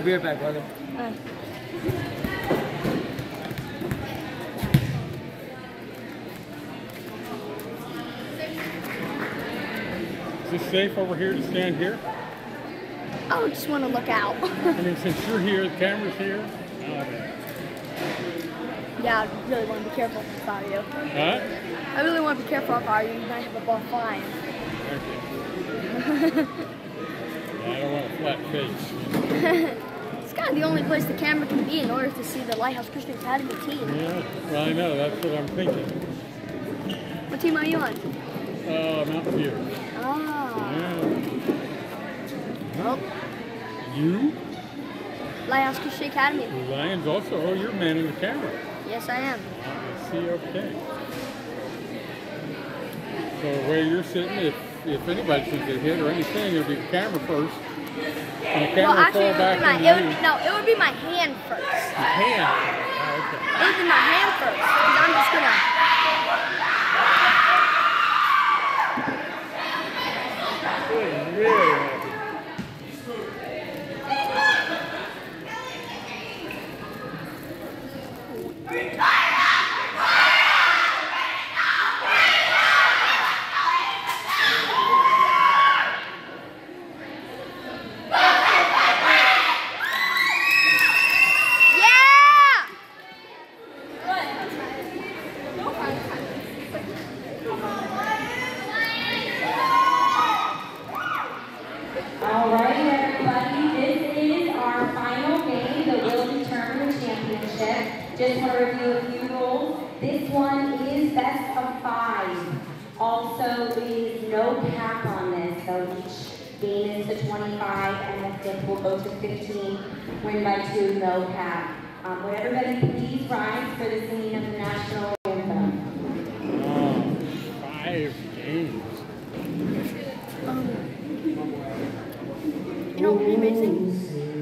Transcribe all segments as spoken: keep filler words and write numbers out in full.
be right back, brother. All right. Is it safe over here to stand here? Oh, just want to look out. I mean, since you're here, the camera's here. Oh, okay. Yeah, I really want to be careful if I were you. Huh? I really want to be careful if I were you. You might have a ball flying. Okay. Yeah, I don't want a flat face. It's kind of the only place the camera can be in order to see the Lighthouse Christian Academy team. Yeah, well, I know. That's what I'm thinking. What team are you on? Uh, Mountain View. Ah. Yeah. Well, You? Lighthouse Christian Academy. The Lions also. Oh, you're manning the camera. Yes, I am. I see, okay. So where you're sitting, if if anybody's going to get hit or anything, it'll be the camera first. And the camera Well, actually, will it fall would, be back my, into it you. would no, it would be my hand first. The hand. Oh, okay. It would be my hand first. Because I'm just gonna. Good, really happy. All right, everybody, this is our final game that will determine the championship. Just want to review a few rules. This one is best of five. Also, there is no cap on this, so each game is to twenty-five, and the fifth will go to fifteen. Win by two, no cap. Um, would everybody please rise for the singing of the national anthem? Oh, five games. Um, you know what would be amazing?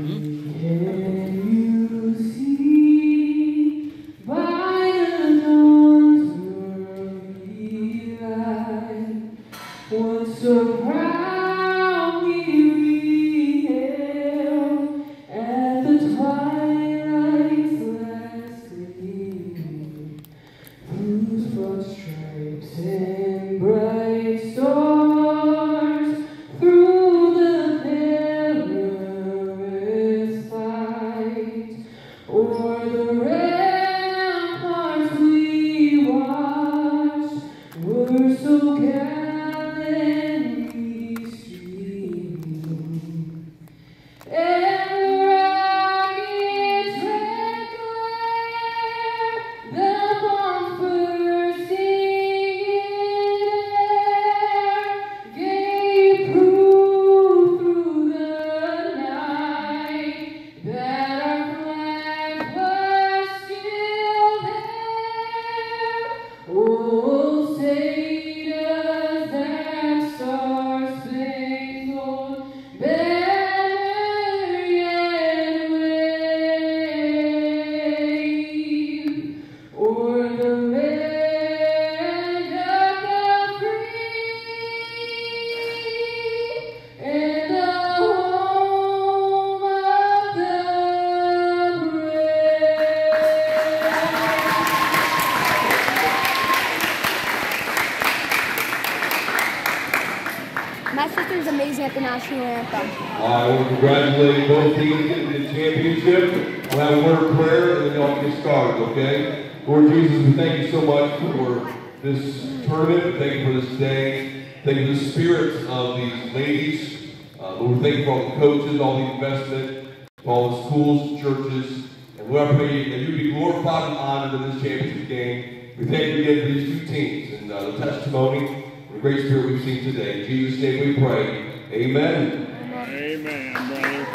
My sister's amazing at the national anthem. I want to congratulate both teams in the championship. We'll have a word of prayer and then y'all can get started, okay? Lord Jesus, we thank you so much for this tournament. Thank you for this day. Thank you for the spirit of these ladies. Uh, Lord, we thank you for all the coaches, all the investment, for all the schools, churches. And Lord, I pray that you be glorified and honored in this championship game. We thank you again for these two teams and uh, the testimony. The great spirit we've seen today. In Jesus' name we pray. Amen. Amen, brother.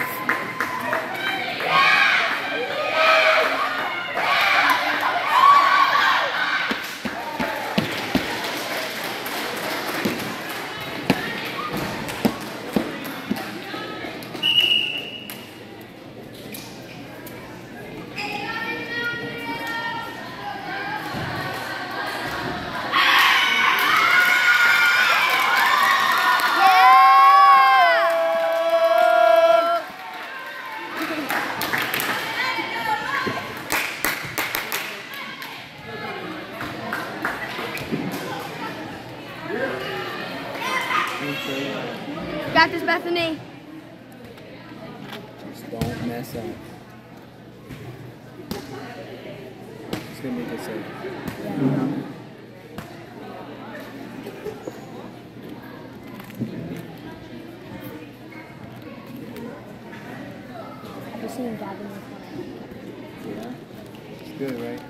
Don't mess up. It's gonna make it safe. Yeah. I've been seeing Gavin in front of him. Yeah? It's good, right?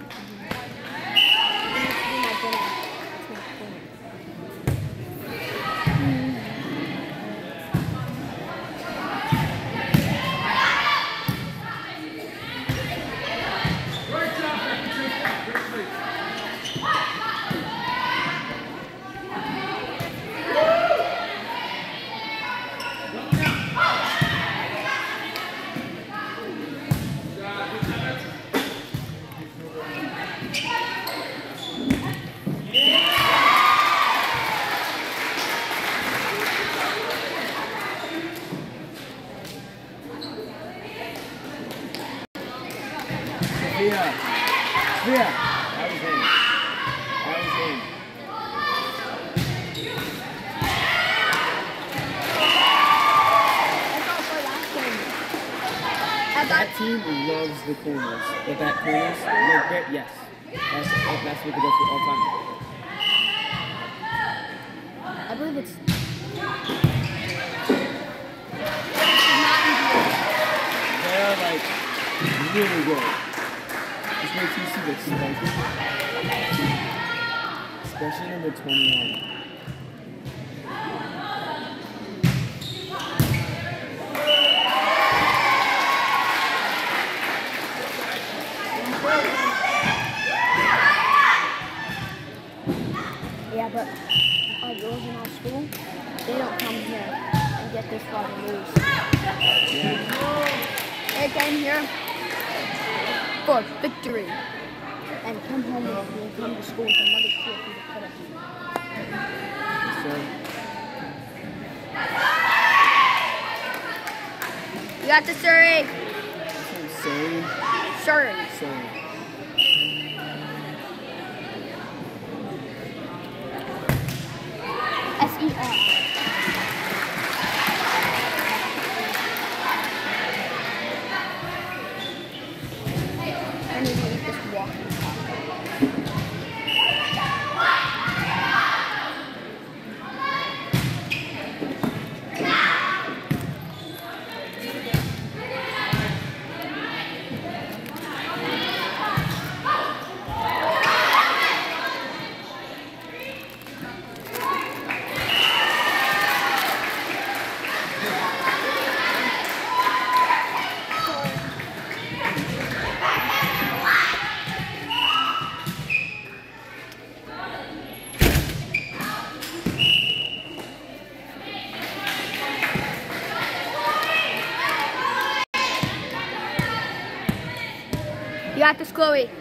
Yeah. Yeah. That was in. That was in. That's all for last game. I That thought team loves the corners. But that corners, like that, yes. That's, that's what they go for all time. I believe it's They're like really good. Just wait till you see the spiky. Especially number twenty-one. yeah, but our girls in our school, they don't come here and get this far to lose. Yeah. They came here for victory and come home and come to school with another trophy to put up. Yes, sir. You got the Surrey. Sorry. Surrey. Sorry. S E R. I need to eat this walking taco. You got this, Chloe.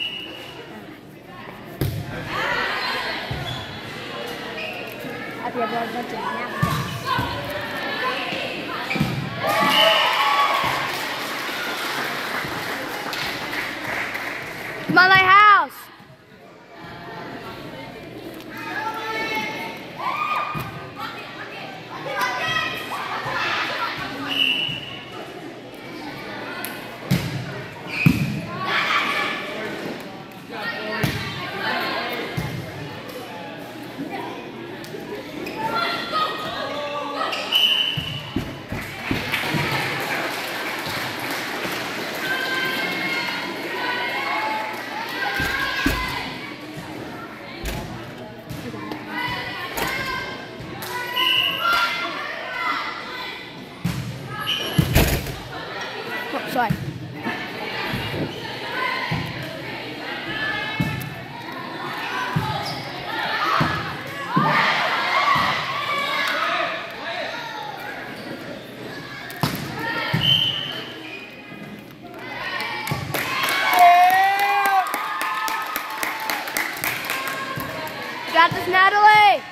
Happy I brought a bunch of napkins. Come on, Lighthouse. Oh, sorry. You got this, Natalie.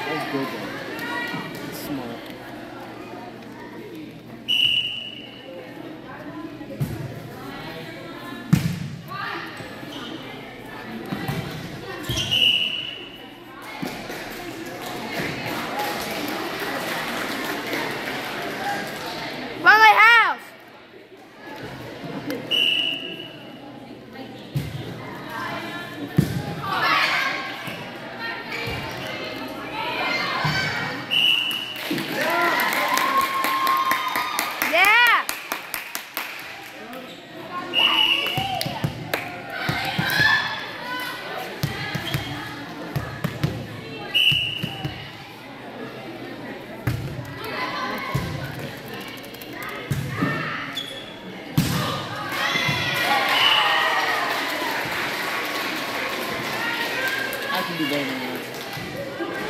That's good though. That's smart. Run my house! Yeah! I can do better than that.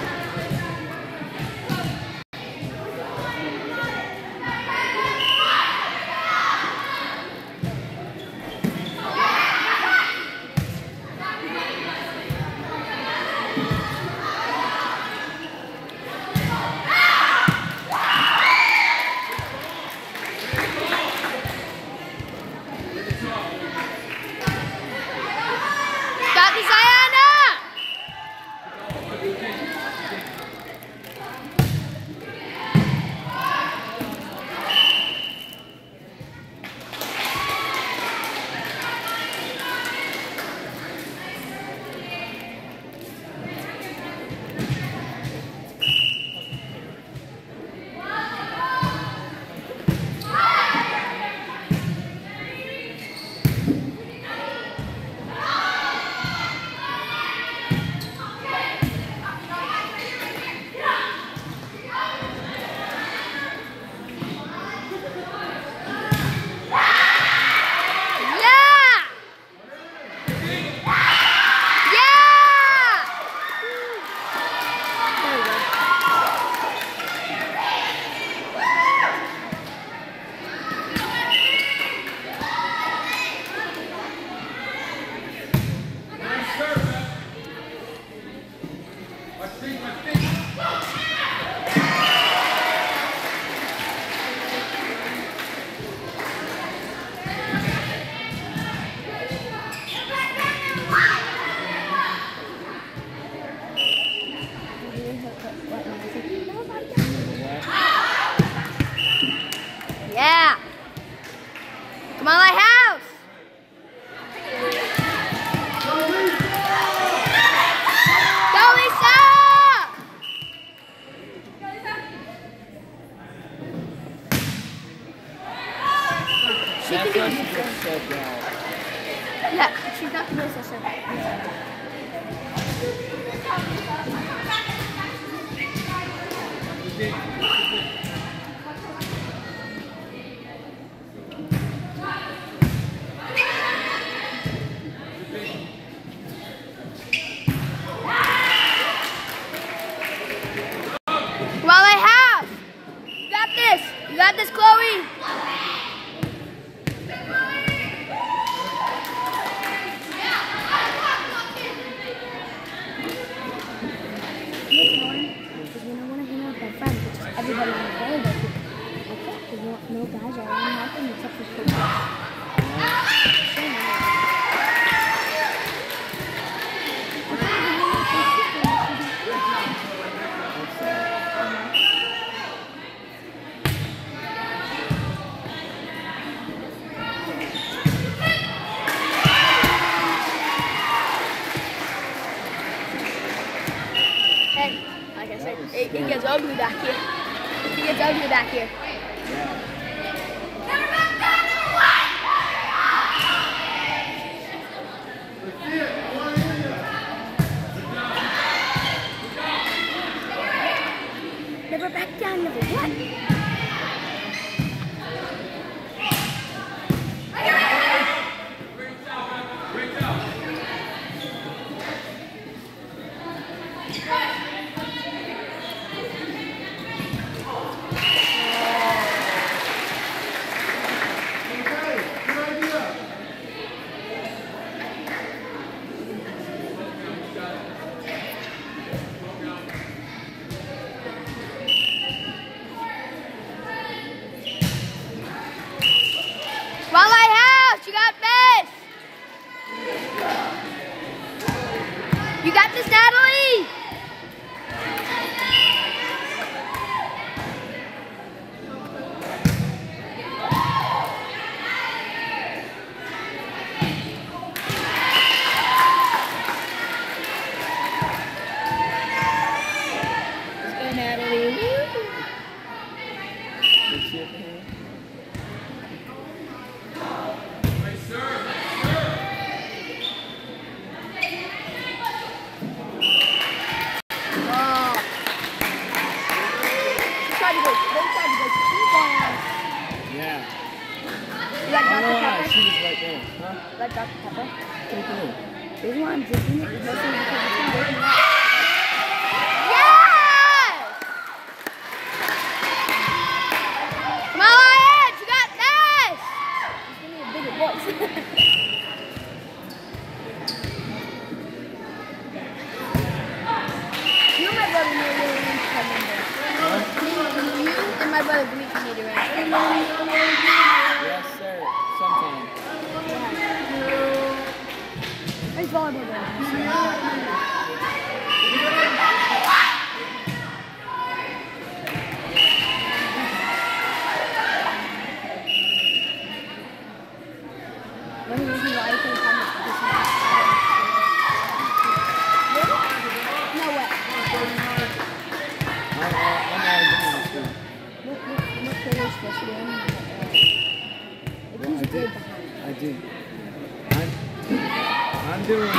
Got the Ziana! Yeah! Yeah! There we go. Yeah! Come on, Lighthouse! Go, Lisa! She That's can what do she it. just said now. Yeah, she's not the best at Come on, Lighthouse! You got this! You got this, Chloe! Because when I want to hang out with my friends, which is everybody on the phone, but I can't because no, no guys are around helping except for coaches. Hey, like I said, it, it gets ugly back here. It gets ugly back here. Never back down, never what? this, Natalie! Let's go, Natalie. Woo! Let's see if it- Oh. Try to go. Don't try to go too far. Yeah. You like I don't Doctor know why. Pepper? She was right there. Huh? You like Doctor Pepper? Take it. The reason why I'm drinking it is mostly because it's been waking me up. Yes! Come on, Ed, you got this! Just give me a bigger voice. You and my brother need to arrange to come in there. You and my brother Dimitri need to arrange to come in there. Yes, sir. Sometime. There's volleyball there. One of the reasons why I couldn't come is because my Really? No way. I'm, uh, I'm already doing this too. Look, look, look, Taylor's supposed to be in, but, uh, it Well, was I good did. behind. I do. I'm, I'm doing.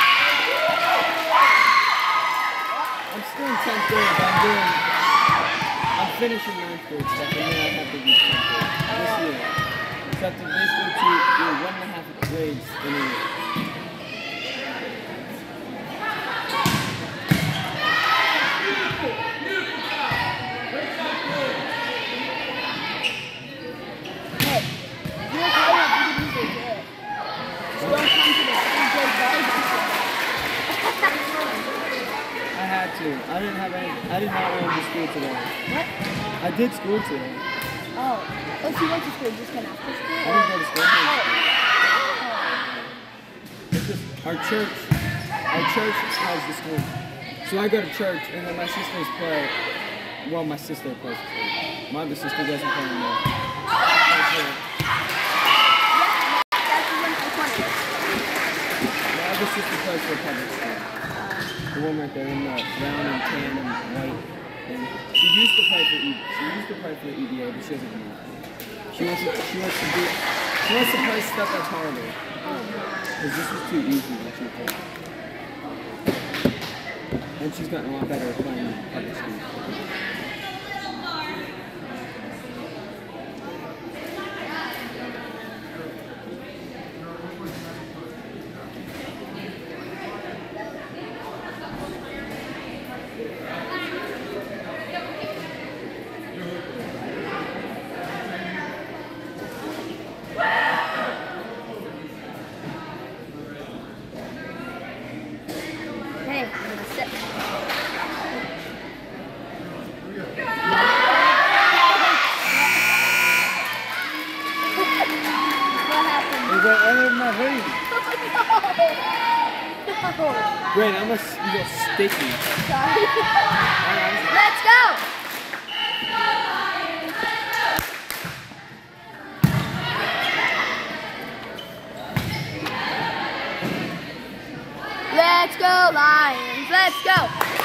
I'm still in tenth grade, but I'm doing. I'm finishing ninth grade stuff, and then I have to do tenth grade this year. So I have to basically do do one and a half grades in a year. Hey, if you're okay with it, you can usually do it. Just don't come to the big volleyball tournament. I had to. I didn't have any. I did not go to school today. What? I did school today. Oh. Oh, so you went to school just came after school? I didn't go to school. I didn't go to school. Oh. It's just our church. Our church has the school. So I go to church, and then my sisters play. Well, my sister plays. My other sister doesn't play anymore. That's the one I wanted. My other sister plays for public school. The one right there in the brown and tan and white. And she used to play for E. She used to play for E D A, but she doesn't anymore. She wants to. She wants to do. She wants to play stuff that's harder. Because this was too easy when she played. And she's gotten a lot better at playing in public school. Hey, I'm gonna sit. What happened? Is that under my hoodie? No. Great, I'm a s- you go sticky. Sorry. Alright. Let's go. Let's go, Lions. Let's go.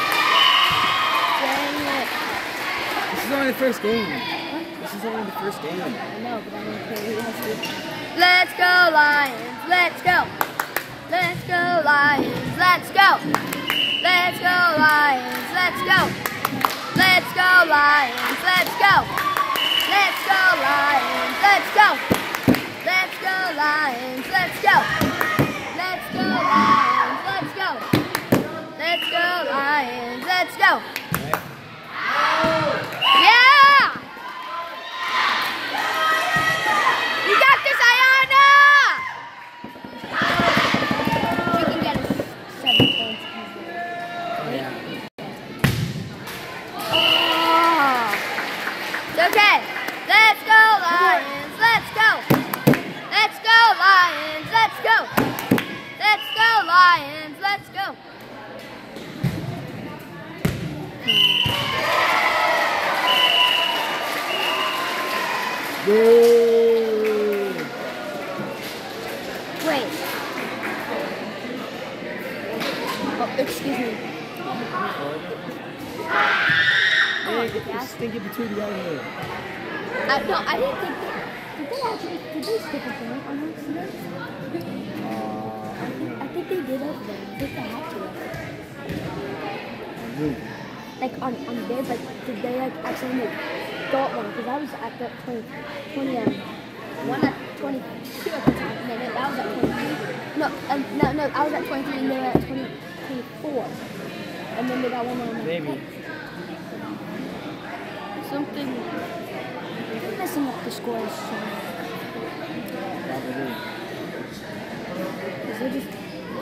Dang it. This is only the first game. This is only the first game. I know, but I'm going to play who has to. Let's go, Lions. Let's go. Let's go, Lions. Let's go. Let's go, Lions. Let's go. Let's go, Lions. Let's go. Let's go, Lions. Let's go. Let's go, Lions. Let's go. Let's go, Lions. Let's go. Let's go, Lions. Let's go. Yeah! You got this, Ayana! We can get a seven points easily. Yeah. Oh. It's okay. Let's go, Lions. Let's go. Let's go, Lions. Let's go. Let's go, Lions. Let's go. Boo! Wait. Oh, excuse me. Hey, get this stinky patootie out of here. I, no, I didn't think that. Did they actually, did they stick a thing on accident? Uh, I think, I think they did over there. I think they had to. Who? Like on, on theirs, like, did they like accidentally go at one? Because I was at the twenty, twenty, um, one at twenty-two at the time. And then I was at twenty-three. No, um, no, no, I was at twenty-three and they were at twenty, twenty-four. And then they got one on Maybe. something. They're messing up the scores. So. Probably. Because they're just.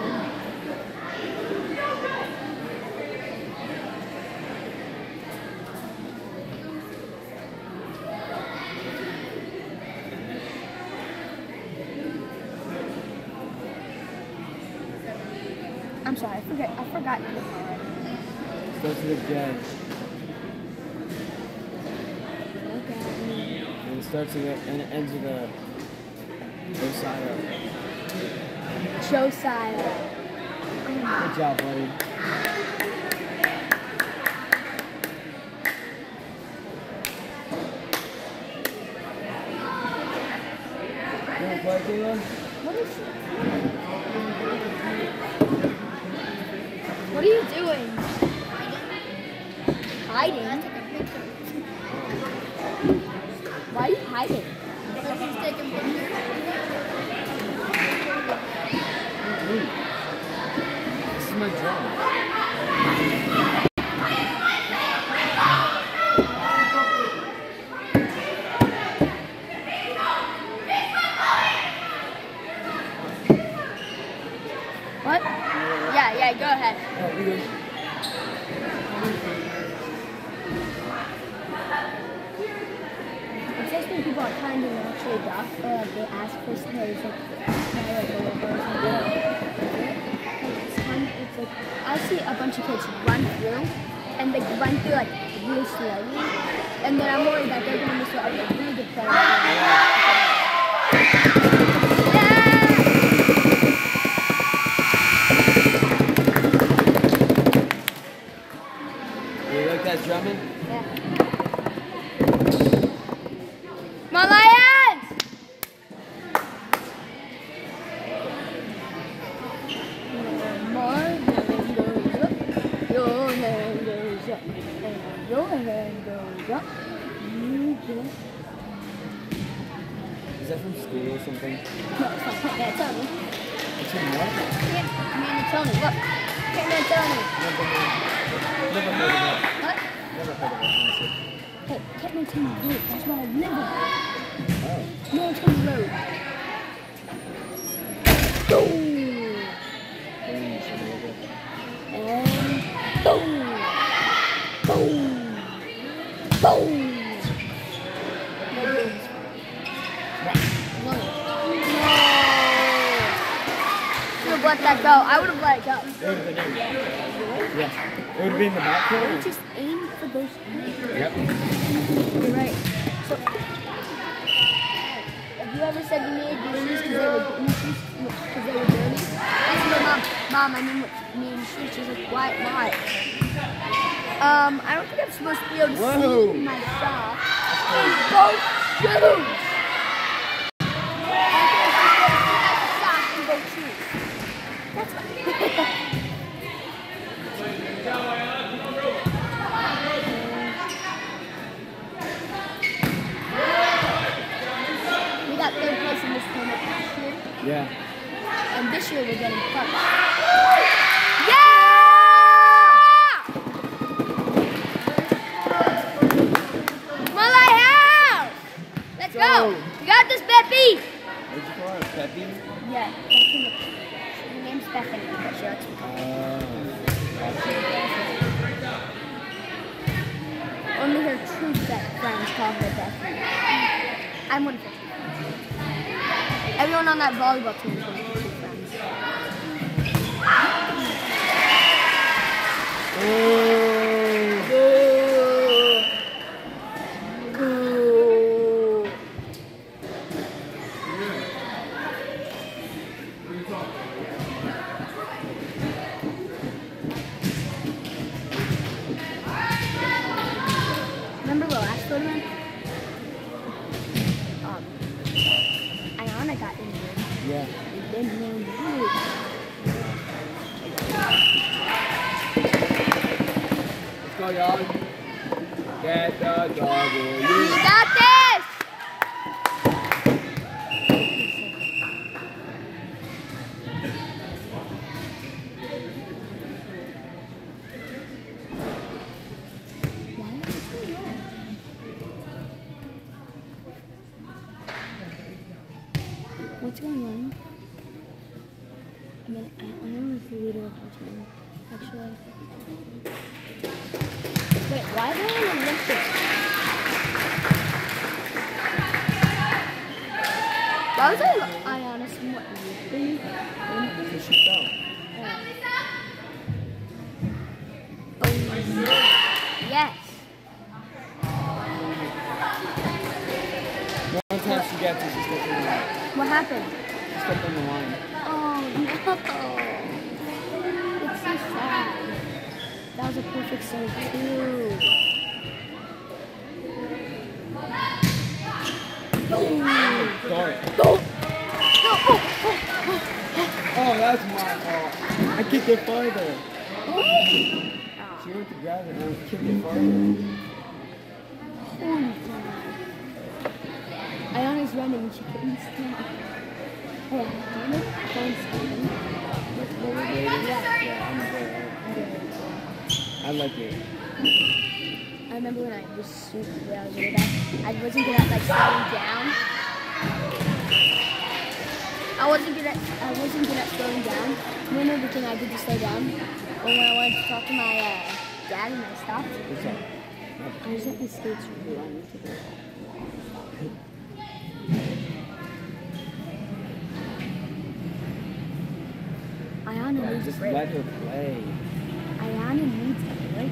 I'm sorry, I forgot. I forgot. Starts with a J. Okay. And it starts with a, and it ends with a Josiah. Josiah. Good job, buddy. You wanna play, Kayla? What is? What are you doing? Hiding. Why are you hiding? Because he's taking pictures. This is my drum. What? Yeah, yeah, go ahead. Oh, you good. It says when people are kind and actually rough, or like they ask for space, like, kind of like a little or something. Like, it's kind of, it's like, I see a bunch of kids run through, and they run through like really slowly, and then I'm worried that they're going to miss out on a really good player. Yeah! You like that drumming? Yeah. My Lions! My hand goes up, your hand goes up, and your hand goes up. You get. Is that from school or something? No, it's not Pac-Man Tony. It's from what? Pac-Man Tony, look. Pac-Man Tony. Never heard, never heard of it. What? Never heard of it, honestly. Hey, Pac-Man Tony Road, that's where I live. Oh. No, Tony Road. Boom! Boom, should be okay. And boom! Boom! Boom! No booms. No. No! Should have let that go. I would have let it go. It would have been in. Yeah. It would have been in the back I corner. would just aim for those. Yep. You're right. So, have you ever said you needed your shoes because they were because they were dirty? I said, my mom, mom, I need need shoes. She's like, why, why? Um, I don't think I'm supposed to be able to Whoa. see my socks. Both shoes. I think I'm supposed to be able to see my socks and both shoes. That's fine. We got third place in this tournament last year, Yeah. and this year we're getting first. Yeah! Malay House! Let's go! Go. You got this, Peppy! What'd you call her? Peppy? Yeah, that's in the, her name's Bethany, but she likes to call Oh. Only her true set friends call her Bethany. I'm one of her true friends. Everyone on that volleyball team is one of her true friends. Oh. Boo. Boo. Yeah. Then round two. Let's go, y'all. Get the dog. You got this! What's going on? I mean, I, I don't know if the leader of the team, actually. Wait, why are they in the Olympics? Why was I, I honestly what? Because she fell. Oh, yes. One time she gets it, she stepped on the line. What happened? She stepped on the line. Oh no! It's so sad. That was a perfect serve too. Sorry. Go! Go! Oh, oh, oh. Oh, that's my fault. I kicked it farther. Oh. She went to grab it and I kicked it farther. Holy cow. Ayana's running and she couldn't stop. Oh, do you know phone skating? Yeah, yeah, I'm good. I like it. I remember when I was super when I was really bad. I wasn't good at like slowing down. I wasn't good at I wasn't good at slowing down. You know the thing I did to slow down? But when I wanted to talk to my uh, dad and I stopped, What's up? I was at the skates really long to go. Ayana needs a Just break. let her play. Ayana needs a break.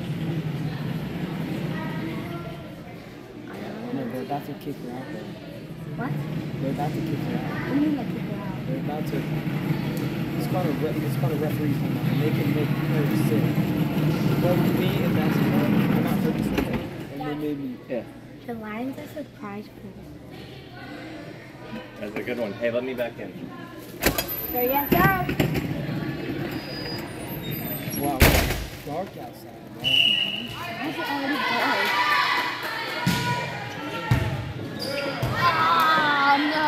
No, Ayana. they're about to kick her out though. What? They're about to kick her out. What do you mean like kick her out? They're about to. It's called a re- it's called a referee's time out, and they can make her sit. But with me and basketball, I'm not hurt something, and they made me. Yeah. The Lions are surprise pool. That's a good one. Hey, let me back in. There you go. Wow, it's dark outside, man. How's it already dark? Oh no!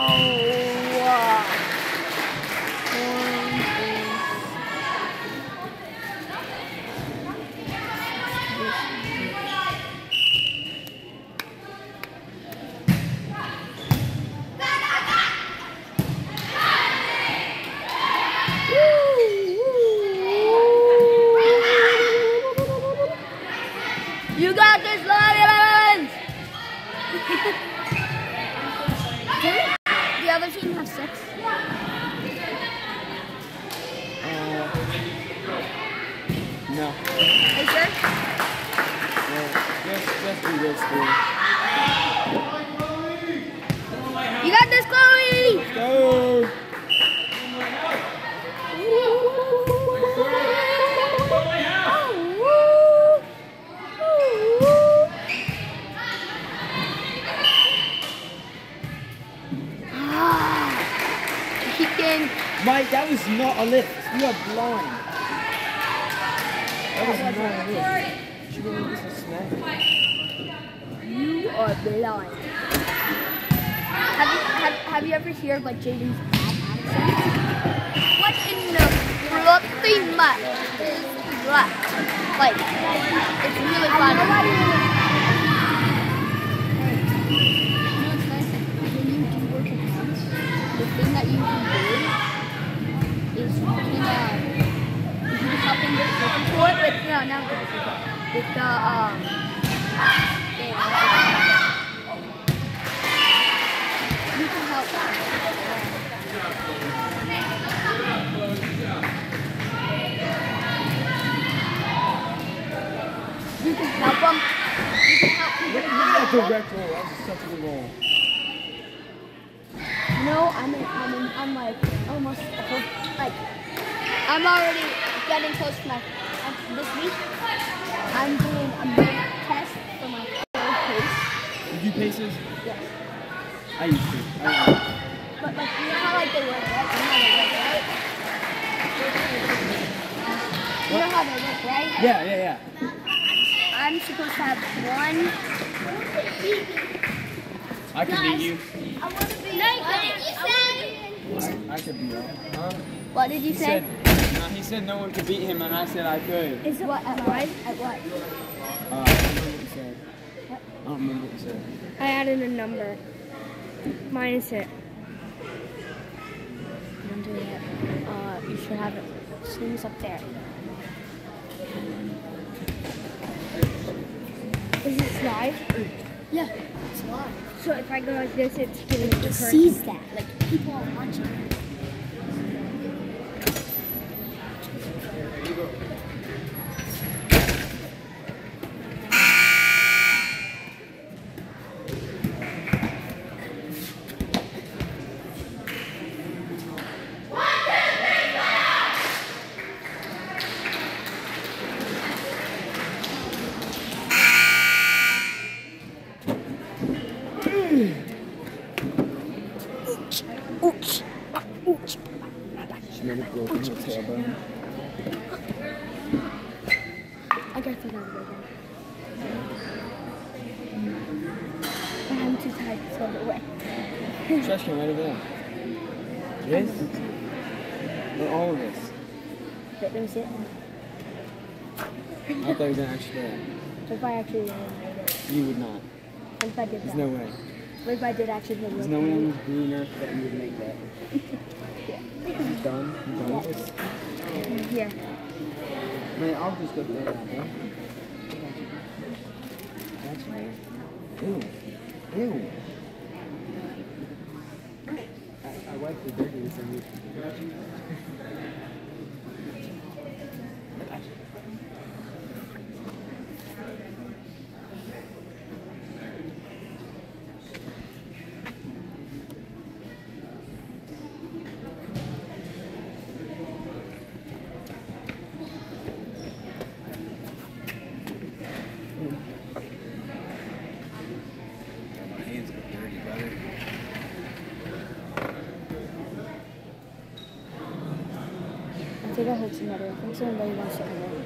You got this, Lions! Didn't the other team have six? Uh, no. Are you sure? Well, just, just do this thing. You got this, Chloe! Let's go! Mike, that was not a lift. You are blind. That was not a lift. She didn't use a snap. You are blind. Have you have, have you ever heard like Jaden's bad accent? What in the fluffy mutt is that? Like, it's really fun. You know what's nice? When you do work at house, the thing that you can do is you can, uh, if you can help them with the toy with, no, not with the toy, with the, um, thing, you can help them. You can help them. You can help people. Look at that direct roll. That was such a good roll. You know, I'm in, I'm in, I'm like almost like I'm already getting close to my um, this week. I'm doing a big test for my third pace. You do paces? Yes, I used to. I used to. but like You know how like they work, right? You know how they work, right? You know how they work, right? Yeah, yeah, yeah. I'm supposed to have one. I can beat you. I want to be. Nathan, you said. I could beat you. Huh? What did you He say? said, no, he said no one could beat him, and I said I could. Is it what? At what? At what? Uh, I don't remember what you said. What? I don't remember what you said. I added a number. Minus it. Don't do that. Uh, you should have it. Seems up there. Is it live? Yeah, it's live. So if I go like this, it's giving me It the sees that. Like people are watching. Ooch. Ooch. She never broken her tailbone. I got to go again. I'm too tired to throw it away. Trash can right over there. This? Or all of this? But let me see it. I thought you were gonna actually do that. What if I actually made it? You would not. What if I did There's that? no way. What if I did actually make There's it? no way on this green earth that you would make that. Yeah. You done? You done with this? Here. Man, I'll just go through that, bro. That's weird. Ew. Ew. I, I wiped the dirtiness on you. My hands get dirty, brother. I think I heard somebody. I think somebody wants to come in.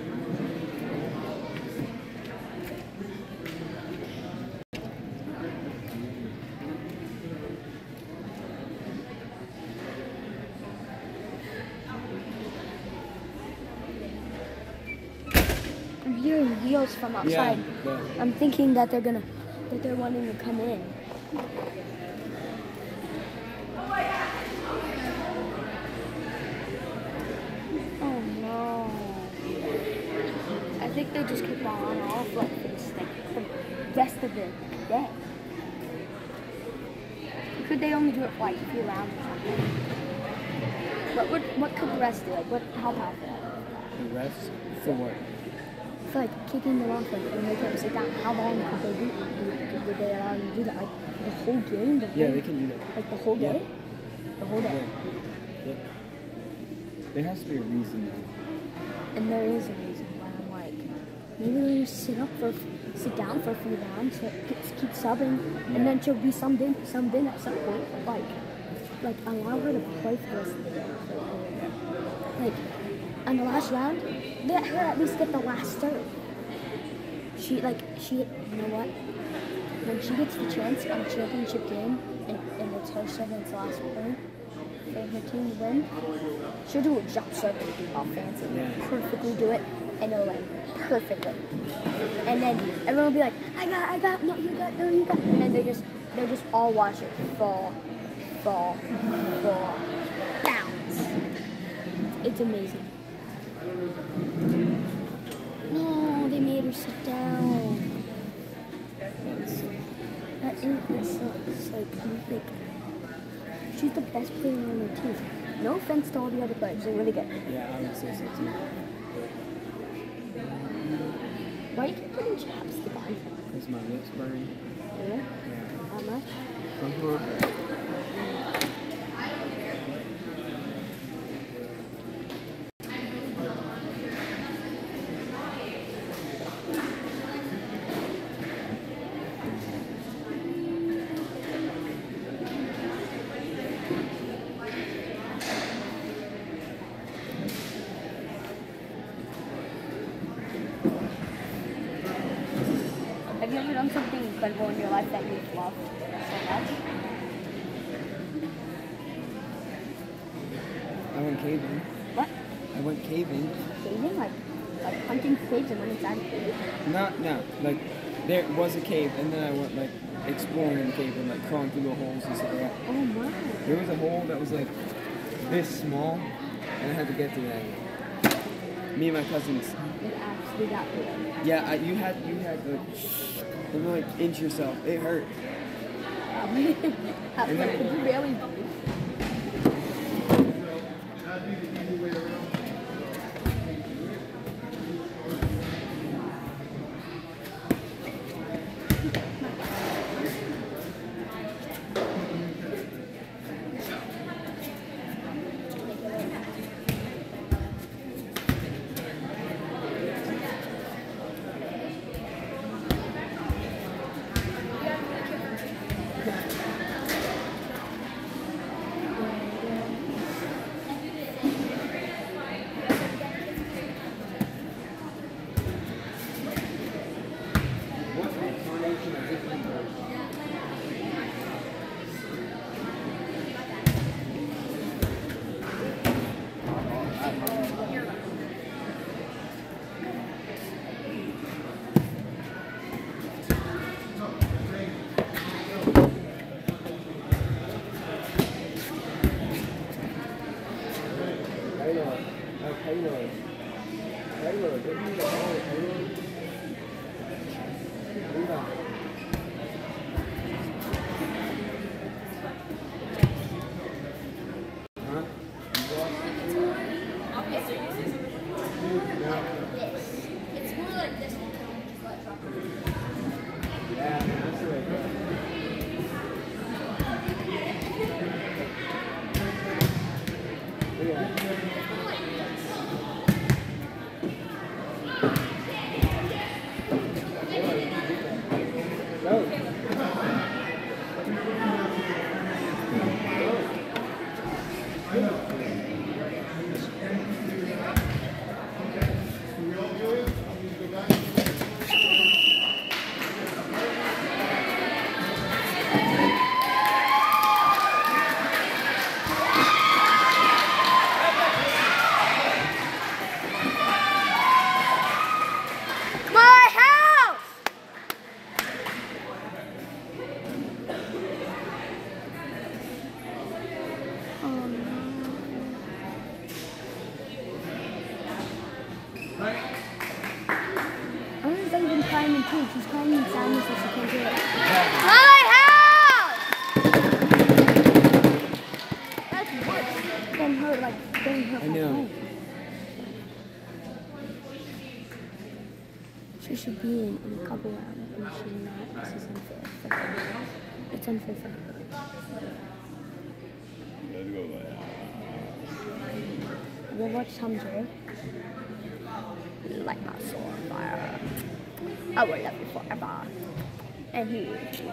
I'm hearing wheels from outside. Yeah, I'm thinking that they're gonna, that they're wanting to come in. Oh no! I think they just keep on off like this, like the rest of the day. Could they only do it for like a few rounds or something? What would, what could the rest do? Like what? How powerful? the rest for what? For like kicking them off, like when they can't sit down. How long could they do? Would they allow them to do that? Like the whole game? The Yeah, whole, they can do that. Like the whole Yeah. day? The whole day. Yeah. Yeah. There has to be a reason though. And there is a reason why I'm like, maybe they just sit up for, sit down for a few rounds, so it keeps, keep subbing, and then she'll be subbed in, subbed in at some point. Like, like allow her to play for the rest of the day. Like, on the last round, let her at least get the last serve. She like she, you know what? When she gets the chance on a championship game, and, and it's her serve and it's the last point for her team to win, she'll do a jump serve and be all fancy, Yeah. perfectly do it, and it'll land perfectly. And then everyone will be like, I got, I got, no, you got, no, you got, and then they just, they just all watch it fall, fall, fall, bounce. It's amazing. No, they made her sit down. That is, that sucks. Like, like, she's the best player on their team. No offense to all the other players, they're really good. Yeah, I would say so too. Why do you keep putting chapstick on? Because my lips burn. Yeah? Yeah. That much? Uh-huh. incredible in your life that you've loved so much? I went caving. What? I went caving. Caving? Like, like hunting caves and went inside a cave? Not, no. Like, there was a cave, and then I went, like, exploring in the cave and, like, crawling through the holes and stuff like that. Oh my. There was a hole that was, like, this small, and I had to get through that. Me and my cousins. It actually got through. Yeah, I, you had, you had to, you know, like, inch yourself. It hurt. How, And like, then- could you barely breathe? What's the incarnation of different birds? Taylor. Uh, Taylor. Taylor. Give me the ball, Taylor. Move on. Huh? You lost it too? No. It's more like this one. Yeah, man, that's the way it goes. Look at that. Go. My house! Oh no. I don't think even crying in tears. She's crying in sadness so she can't do it. My house! That's worse than her, like, getting her I know. home. She should be in, in a couple rounds, and she's not. This is unfair for her. It's unfair for her. We'll watch Tom Jerry. Light my soul on fire. I will love you forever. And he.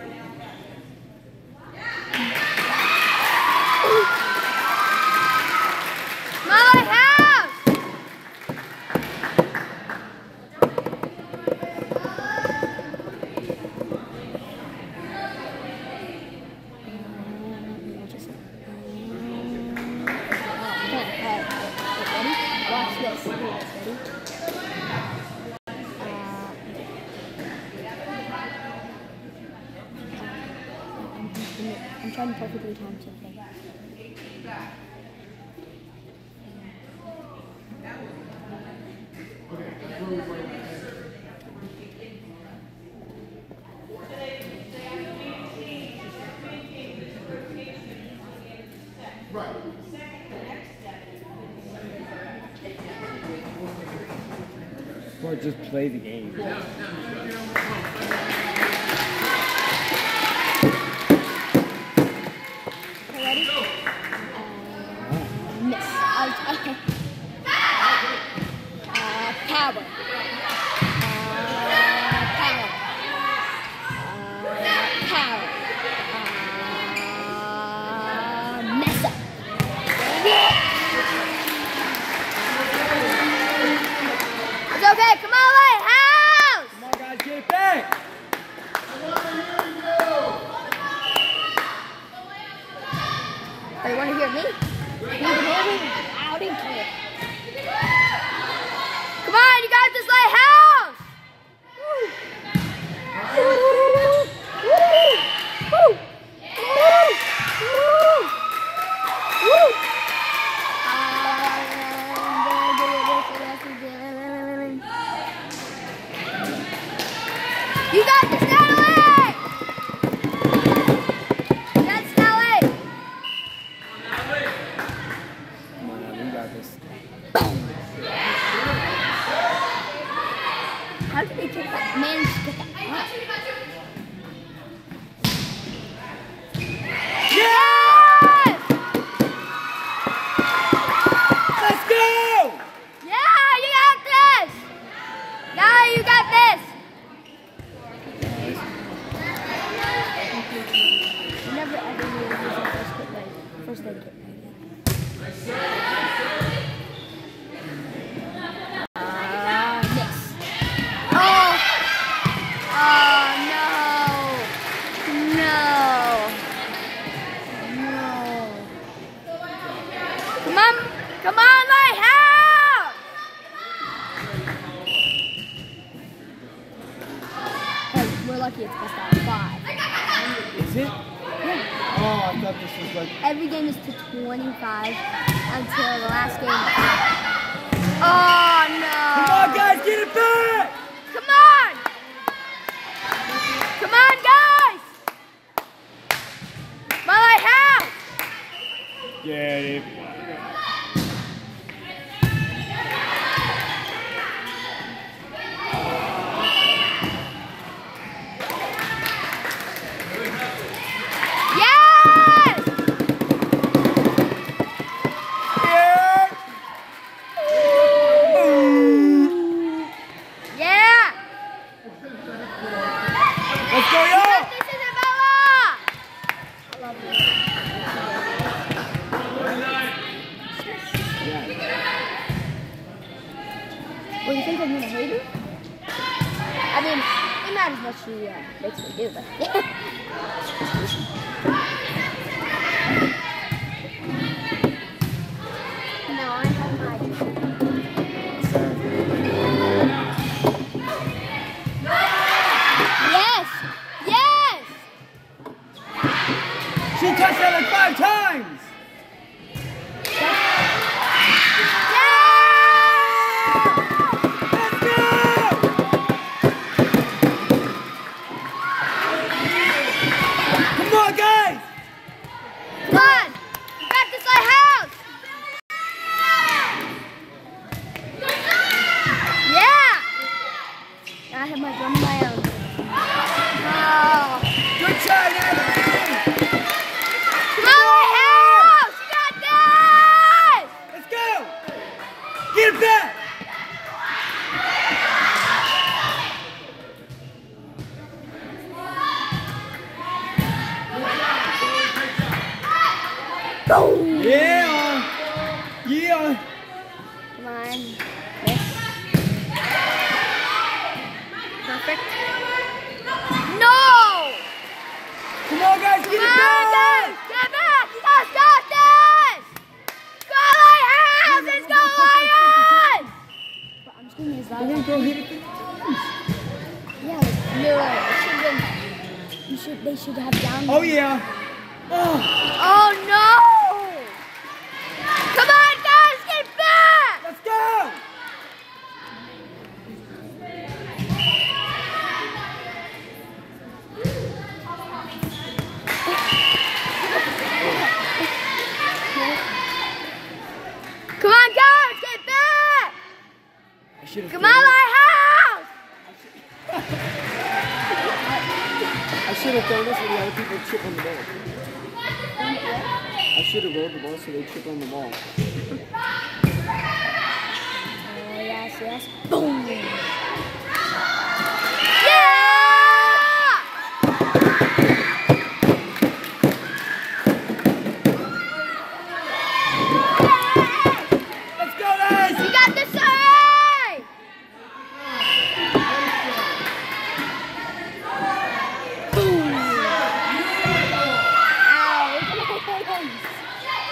My house! Watch this. Ready? Uh, I'm trying to perfectly time something. Or just play the game. Ready? Uh, miss. I'll, okay. Uh, power. Uh, power. Uh, power. Uh, mess up. It's okay. Come on, Lighthouse. Come on, guys, get it back! Oh, you want to hear me? You can hear me loud and clear. Come on, you got this lighthouse! Woo! Woo! Woo! Woo! Woo! You got this, Natalie! That's Natalie! Come on, Natalie, you got this. How did they take that man to get that up? Yes! Let's go! Yeah, you got this! Yeah, you got this! Never ever knew it was a first kit like first aid kit. Uh, miss. Oh! Oh no! No! No! Come on! Come on, Lighthouse! Hey, we're lucky it's best out of five. Is it? Yeah. Oh, I thought this was like... Every game is to twenty-five until the last game. Oh no! Come on, guys, get it back! Come on! Come on, guys! My Lighthouse! Yeah, dude. Yes! Yeah! Let's go, yo! This is Isabella! I love you. Yeah. Well, you think I'm gonna hate her? I mean, it's not as much as she uh, makes me do, but no, I have my Yes! Yes! She touched that like five times! Let's go! Come on, guys! Come on! You got this Lighthouse! Yeah! I have my drum of my own. Oh. Good try, Natalie! Come on, Lighthouse! You got this! Let's go! Get it back! Boom! Yeah! Yeah! Come on. Yes. Perfect. No! Come on, guys, get Come it on, back! guys! Get back! You guys got this! Go Lighthouse! Let's go Lions! But I'm just gonna use that. We're gonna go hit it fifty times. Yeah, like, literally. It should have been, you should, they should have down. Oh, yeah. Oh. Oh no! Come on, guys, get back! Let's go! Come on, guys, get back! I should have Come on, Lighthouse! I should have thrown this so the other people trip on the ball. I should have rolled the ball so they trip on the ball. Oh, yes, yes. Boom! Yeah! Let's go, guys! You got this, Surrey! Boom! Ow, look at my hands.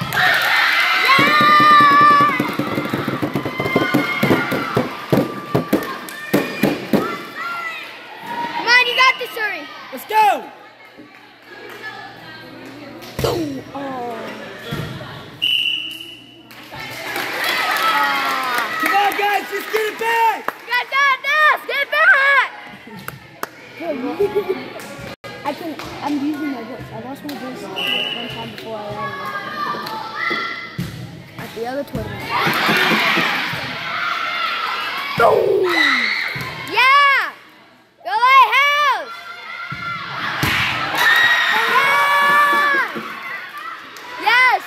I can. I'm using my voice. I lost my voice one time before I ran at the other tournament. Boom! Yeah! Go Lighthouse! Yeah! Yes!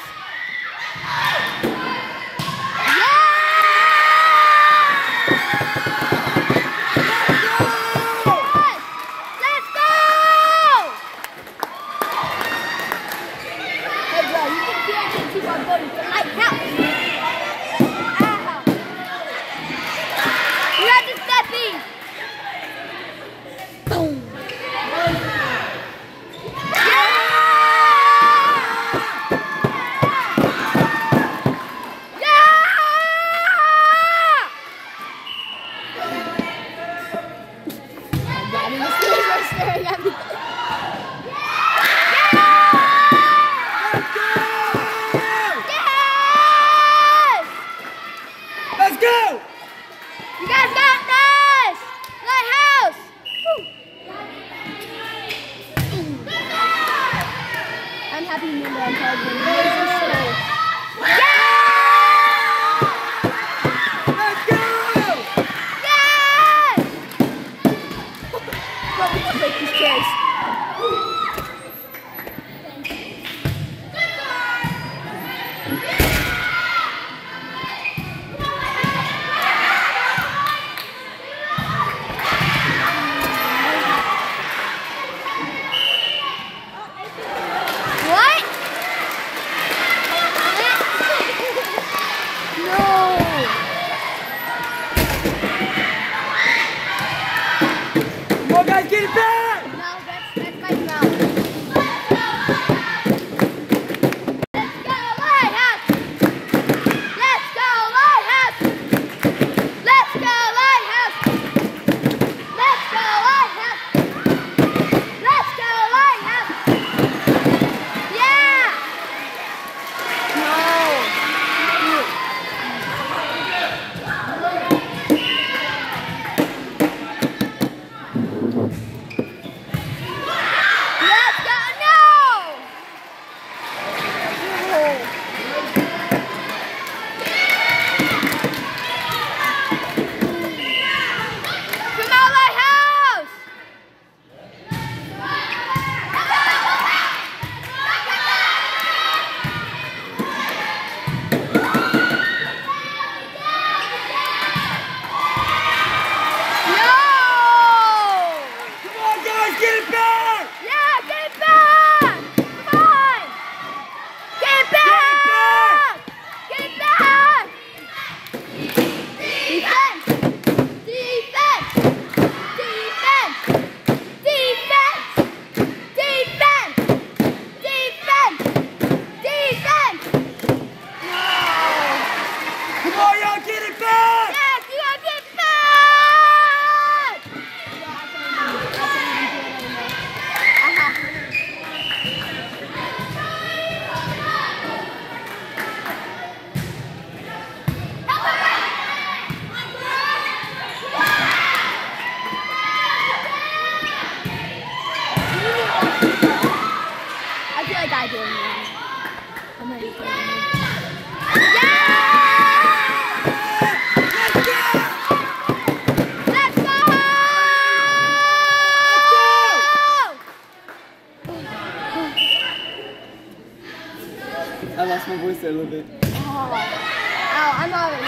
I lost my voice there a little bit. Oh, ow, I'm already.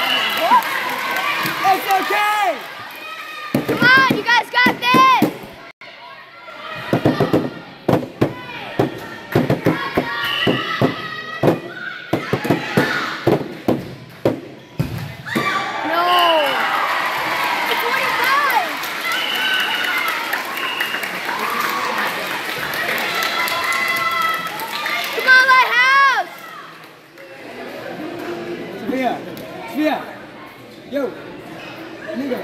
What? It's okay! Come on, you guys got this! No! It's twenty-five! Come on, Lighthouse! Sophia! Sophia! Yo! Nigga!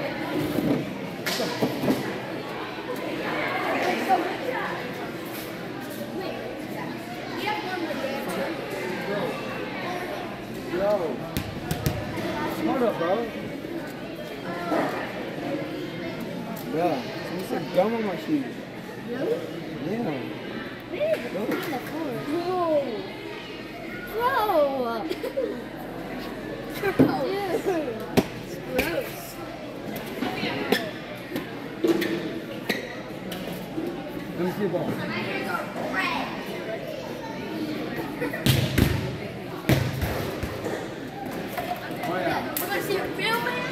Yo! Smart up, bro! Bro, someone said gum on my shoes. Really? Yeah. Really? On the floor. Bro. Bro. Bro. Dude. It's gross. Let me see the ball. Oh yeah. You want to see a film, man?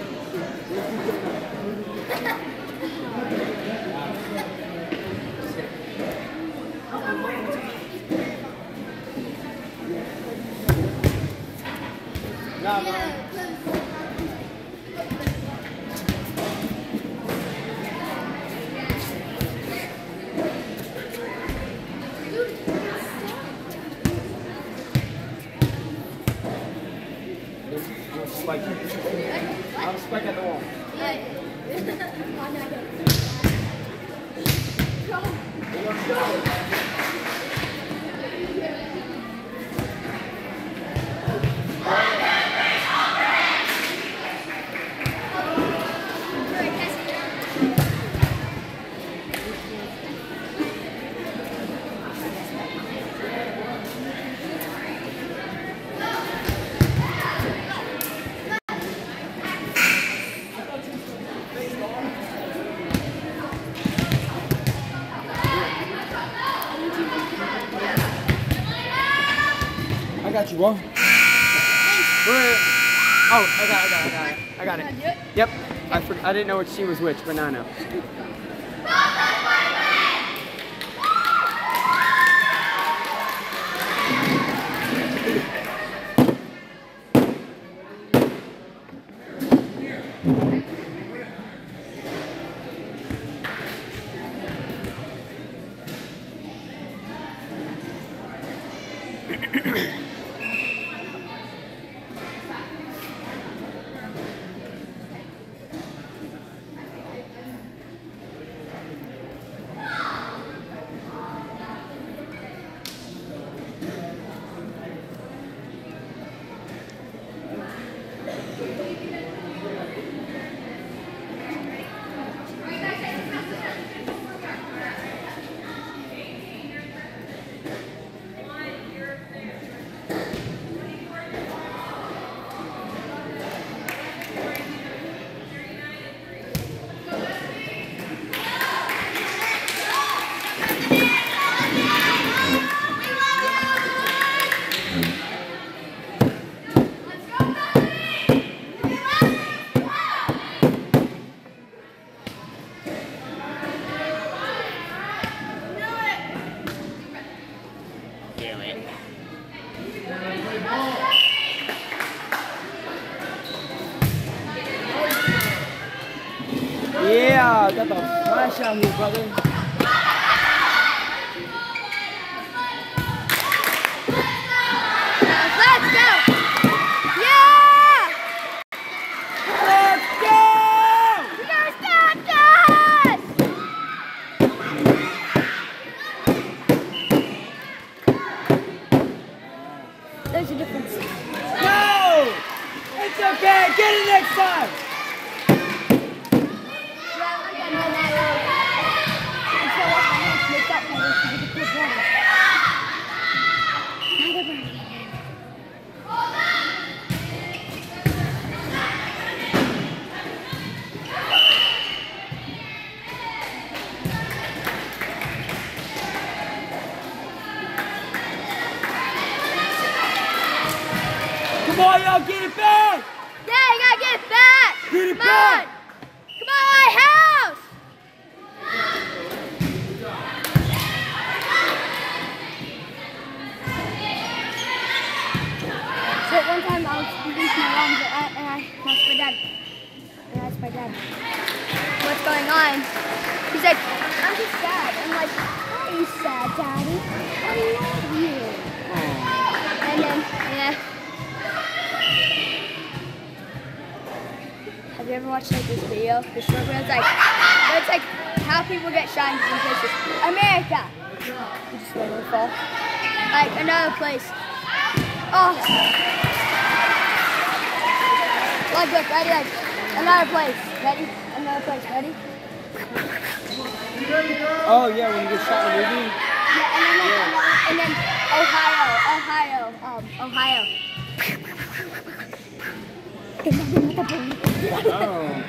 No, no. Spike. I'm spike at the wall. I got you, bro. Where? Oh, I got it, I got it, I got it. I got it. Yep. I, for, I didn't know which she was which, but now I know. Yeah, got the flash out here, brother. Let's go! Yeah! Let's go! You guys got this! There's a difference. No! It's okay, get it next time! Come on, y'all, get it back! Yeah, you gotta get it back! Get it Come back! on! Come on, my house! So one time I was speaking to my mom and I, and I asked my dad. And I asked my dad, what's going on? He's like, I'm just sad. I'm like, why are you sad, Daddy? I love you. And then, yeah. Have you ever watched like this video? This short video? It's like, it's like how people get shot in different places. America. You just let it fall. Like another place. Oh. Like, look, ready, like, another place. Ready? Another place. Ready? Oh yeah, when you get shot in the movie. Yeah, and then like, Yeah. and then Ohio, Ohio, um, Ohio. Oh.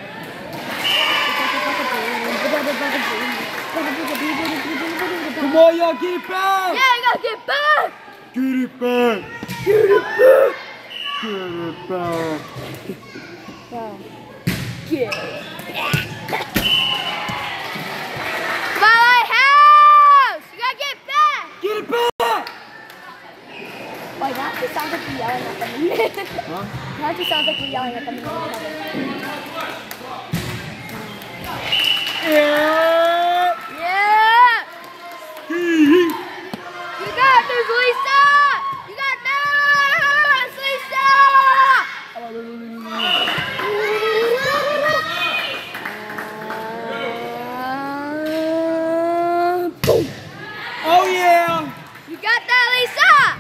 Come on, y'all, get it back! Yeah, you gotta get back! Get it back! Get it back! Get it back! Wow. Get it. My house! You gotta get back! Get it back! Wait, that just sounds like we're yelling at them. Huh? That just sounds like we're yelling at them in the other. Yeah! Yeah! You got this, Lisa! You got this, Lisa! Boom! Oh yeah! You got that, Lisa!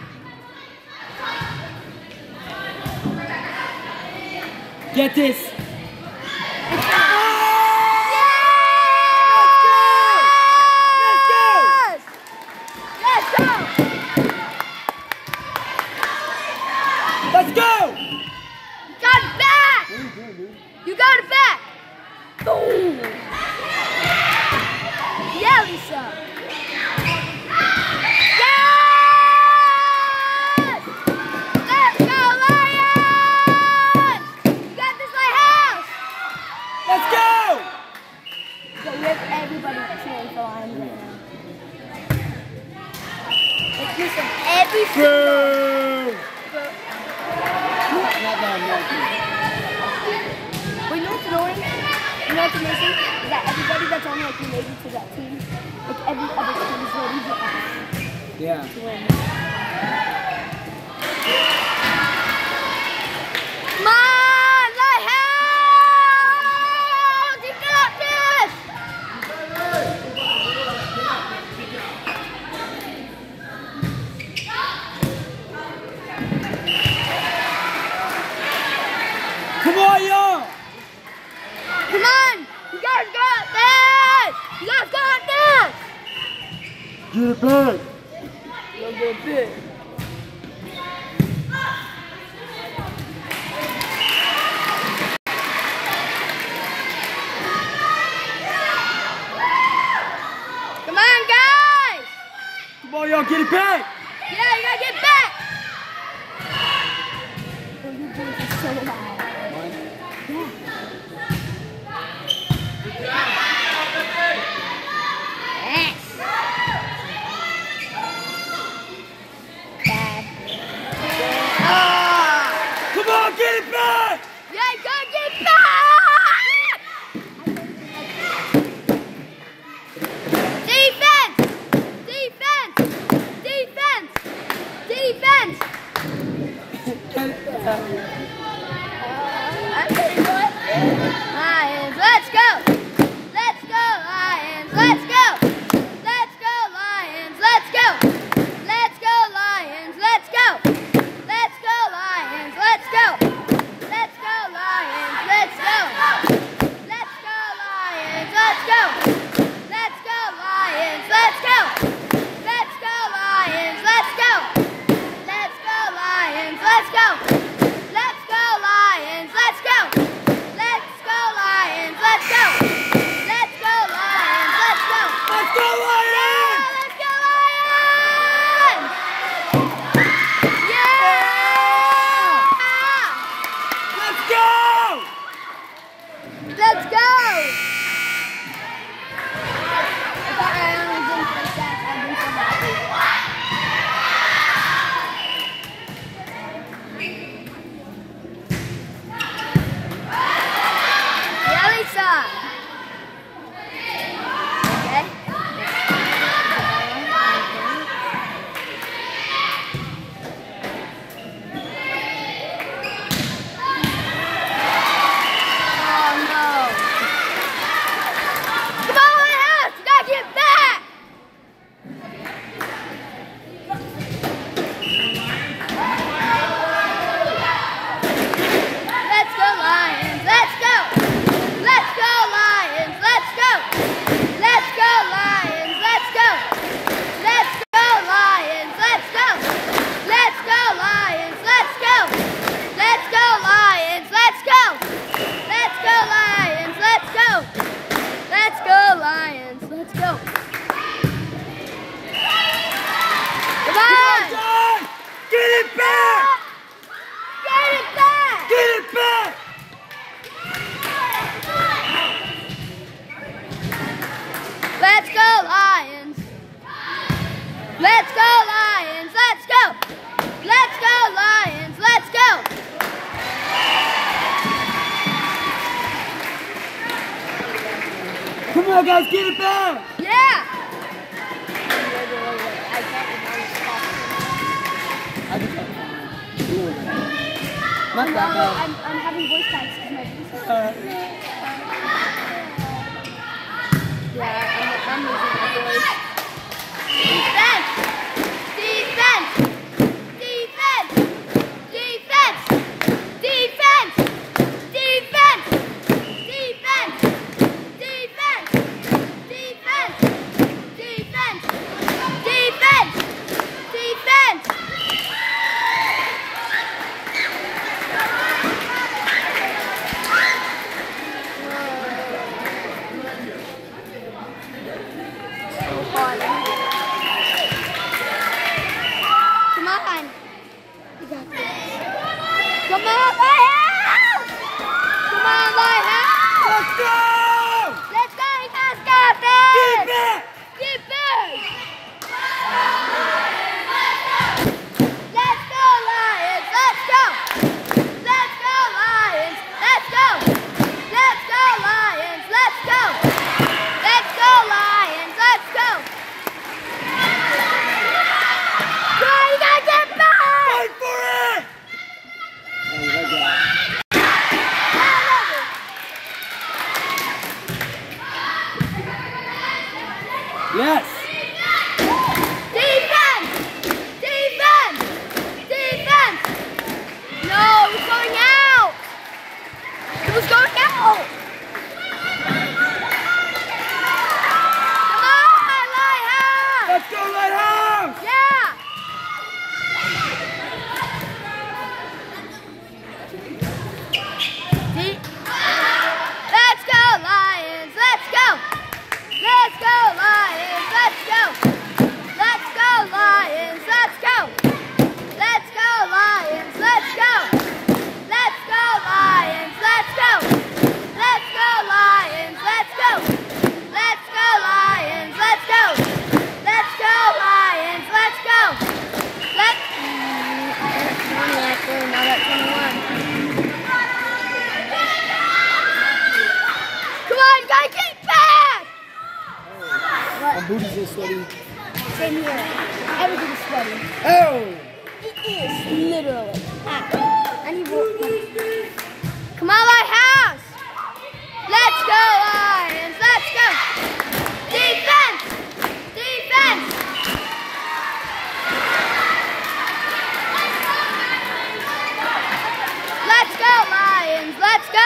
Get this! Let's go! You got it back! You got it back! Boom! Yeah, Lisa! Yes! Let's go, Lions! You got this lighthouse! Let's go! So we have everybody cheering for Lions right now. Like, listen, every single... Not that American. But you know what's annoying? You know what's amazing? Is that everybody that's on like related to that team, like every other team is ready for us Yeah. to win. Come on, Lighthouse! You got this! Come on, y'all! Come on! You guys got this! You guys got this! Get it back! You'll get big. Come on, guys! Come on, y'all, get it back! Yeah, you gotta get back! Oh, your voice is so loud. Yes. Bad. Ah! Come on, get it back! Yeah, you gotta get back! Defense! Defense! Defense! Defense! I tell you what. Lions, let's go! Let's go, Lions, let's go! Let's go, Lions, let's go! Let's go, Lions, let's go! Let's go, Lions, let's go! Let's go, Lions, let's go! Let's go, Lions, let's go! Let's go, Lions, let's go! Let's go, Lions, let's go! Let's go, Lions, let's go! Let's go! go, guys, get it back! Yeah! I can talk. Not No, that bad. I'm, I'm having voice cracks because my voice is... Uh, Yeah, I'm, I'm losing my voice. Defense! Defense! Defense! Defense! Defense! Defense! Defense! Defense! Defense! Defense! Defense! Defense! Come on. You got this. Come on, Lighthouse! Come on, Lighthouse! let's go! Let's go, you guys got this! Get back! Get back! Let's go, Lions! Let's go! Let's go, Lions! Let's go! Let's go, Lions! Let's go! Let's go, Lions! Let's go! Go, you gotta get back! Fight for it! Oh, that guy. Yes! Defense! Defense! Defense! No, it's going out! It was going out! Come on, Lighthouse! Let's go, Lighthouse! Yeah! De- Let's go, Lions! Let's go! Let's go, Lions! Let's go! Let's go, Lions! Let's go! Let's go, Lions! Let's go! Let's go, Lions! Let's go! Let's go, Lions! Let's go! Let's go, Lions! Let's go! Let's go, Lions! Let's go! Let's. twenty actually, not at twenty-one. Come on, you gotta get back! My booty's so sweaty. Same here. Everything's sweaty. Oh! It is, literally. Ah, I need more. Come on, Lighthouse! Let's go, Lions! Let's go! Defense! Defense! Let's go, Lions! Let's go!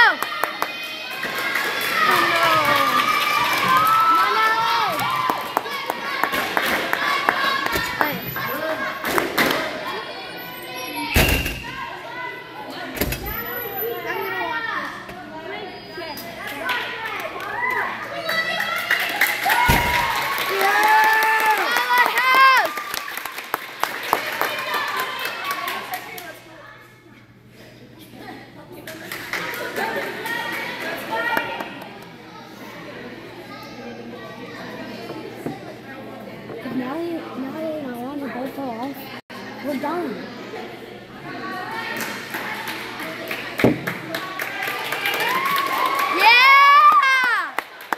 Oh, no. Come on, Lions! I'm gonna watch this. Come on, Lighthouse! Now they, now they don't want to go for off. We're done. Yeah!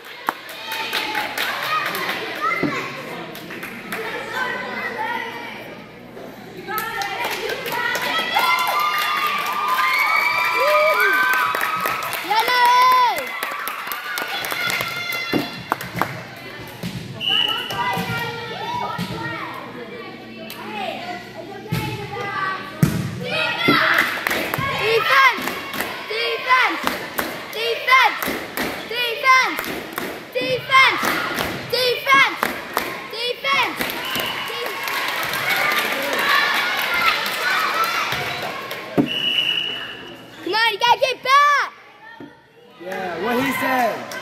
Yellow! Defense! Defense! Defense! Defense! Defense! Defense! Defense! Come on, you gotta get back! Yeah, what he said.